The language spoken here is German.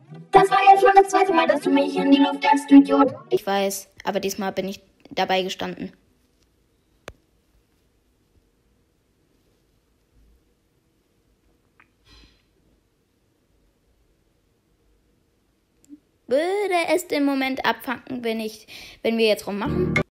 Das war jetzt schon das zweite Mal, dass du mich in die Luft jagst, du Idiot. Ich weiß, aber diesmal bin ich dabei gestanden. Würde es den Moment abfangen, wenn wir jetzt rummachen?